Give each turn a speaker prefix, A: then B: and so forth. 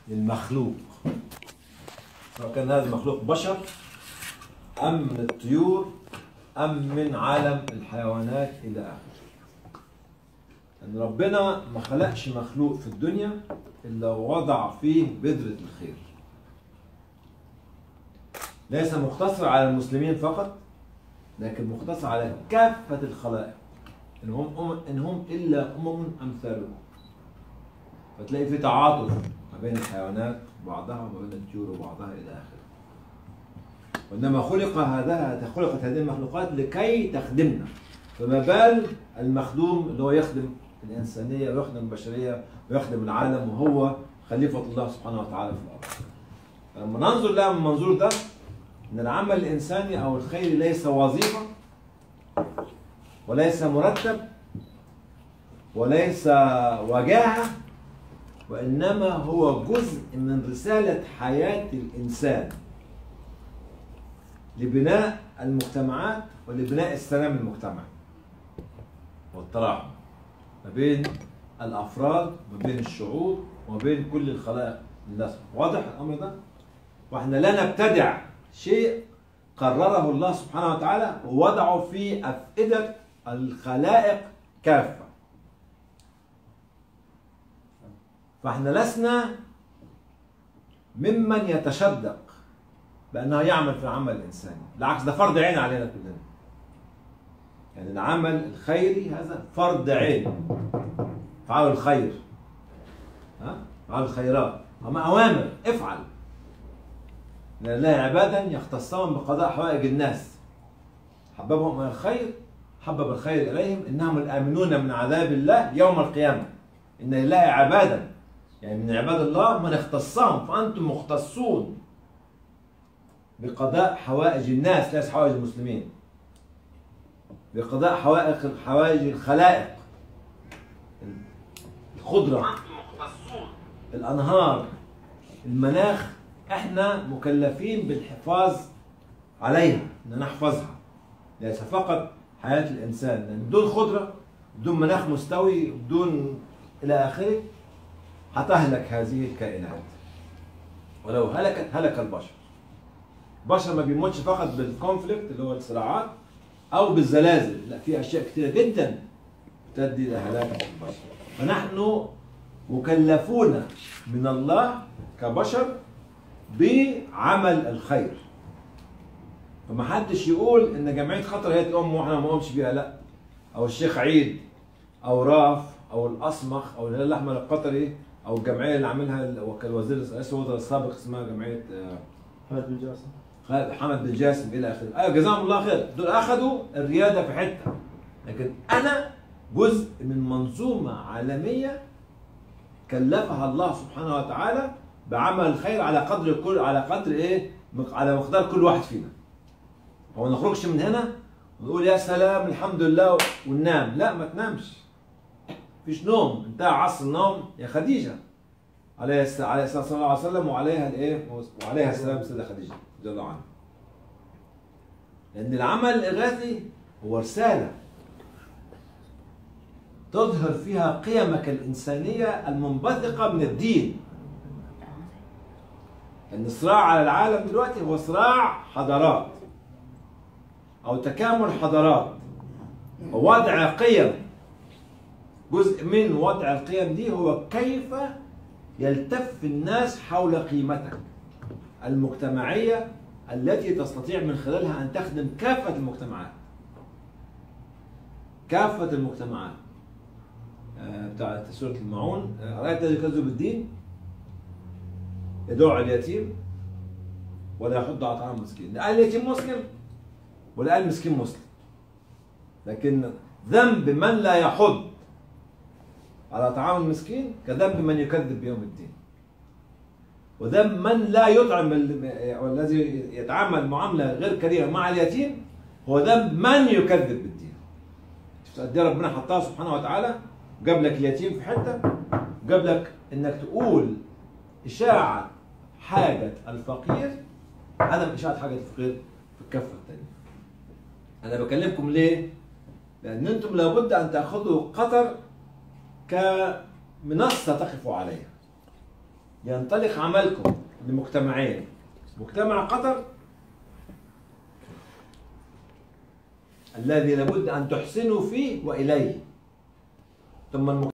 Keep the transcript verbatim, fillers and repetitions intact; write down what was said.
A: للمخلوق، سواء كان هذا المخلوق بشر أم من الطيور أم من عالم الحيوانات إلى آخره. أن ربنا ما خلقش مخلوق في الدنيا إلا وضع فيه بذرة الخير. ليس مقتصر على المسلمين فقط، لكن مقتصر على كافة الخلائق، إن هم إن هم إلا أمم أمثالكم. فتلاقي في تعاطف ما بين الحيوانات بعضها وما بين الطيور وبعضها إلى آخره. وإنما خلق هذا خلقت هذه المخلوقات لكي تخدمنا، فما بال المخدوم اللي هو يخدم الإنسانية ويخدم البشرية ويخدم العالم، وهو خليفة الله سبحانه وتعالى في الأرض. فلما ننظر لها من المنظور ده، إن العمل الإنساني أو الخيري ليس وظيفة وليس مرتب وليس وجاهة، وإنما هو جزء من رسالة حياة الإنسان لبناء المجتمعات ولبناء السلام المجتمعي والتراحم ما بين الأفراد وما بين الشعوب وما بين كل الخلائق لله. واضح الأمر ده؟ وإحنا لا نبتدع شيء قرره الله سبحانه وتعالى ووضعه في أفئدة الخلائق كافة. فإحنا لسنا ممن يتشدق بأنه يعمل في العمل الإنساني، بالعكس ده فرض عين علينا كلنا. يعني العمل الخيري هذا فرض عين. فعلوا الخير، ها؟ فعلوا الخيرات، هم أوامر افعل. لأن الله عبادا يختصون بقضاء حوائج الناس، حببهم إلى الخير حبب الخير إليهم إنهم الآمنون من عذاب الله يوم القيامة. إن لله عبادا، يعني من عباد الله من اختصهم، فأنتم مختصون بقضاء حوائج الناس ليس حوائج المسلمين، بقضاء حوائج حوائج الخلائق، الخضرة، الأنهار، المناخ. احنا مكلفين بالحفاظ عليها، ان نحفظها. ليس فقط حياة الإنسان، لأن بدون خضرة، بدون مناخ مستوي، بدون إلى آخره هتهلك هذه الكائنات. ولو هلكت هلك البشر. البشر ما بيموتش فقط بالكونفليكت اللي هو الصراعات أو بالزلازل، لا، في أشياء كثيرة جدا تؤدي إلى هلاك البشر. فنحن مكلفون من الله كبشر بعمل الخير. فما حدش يقول ان جمعيه خطر هي تقوم واحنا ما نقومش بيها، لا. او الشيخ عيد او راف او الاصمخ او الهلال الاحمر القطري او الجمعيه اللي عاملها الوزير رئيس الوزراء السابق اسمها جمعيه
B: حمد بن جاسم
A: حمد بن جاسم الى اخره. ايوه جزاهم الله خير، دول اخذوا الرياده في حته. لكن انا جزء من منظومه عالميه كلفها الله سبحانه وتعالى بعمل الخير على قدر كل على قدر ايه؟ على مقدار كل واحد فينا. هو ما نخرجش من هنا ونقول يا سلام الحمد لله وننام، لا، ما تنامش. مفيش نوم، انتهى عصر النوم يا خديجه عليه الصلاه صلى الله عليه وسلم وعليها الايه؟ وعليها السلام سيده خديجه رضي الله عنها. لان العمل الاغاثي هو رساله تظهر فيها قيمك الانسانيه المنبثقه من الدين. ان الصراع على العالم دلوقتي هو صراع حضارات او تكامل حضارات ووضع قيم. جزء من وضع القيم دي هو كيف يلتف الناس حول قيمتك المجتمعية التي تستطيع من خلالها ان تخدم كافة المجتمعات. كافة المجتمعات. بتاعت سورة المعون، رأيت الذي يكذب بالدين يدعو اليتيم ولا يحض على طعام المسكين. لا قال اليتيم مسلم ولا قال المسكين مسلم. لكن ذنب من لا يحض على طعام المسكين كذنب من يكذب بيوم الدين. وذنب من لا يطعم والذي يتعامل معامله غير كريمه مع اليتيم هو ذنب من يكذب بالدين. قد ربنا حطها سبحانه وتعالى، جاب لك اليتيم في حته، جاب لك انك تقول اشاعه حاجه الفقير، عدم اشاعه حاجه الفقير في الكفه الثانيه. انا بكلمكم ليه؟ لان انتم لابد ان تاخذوا قطر كمنصه تقفوا عليها. ينطلق عملكم لمجتمعين، مجتمع قطر الذي لابد أن تحسنوا فيه وإليه، ثم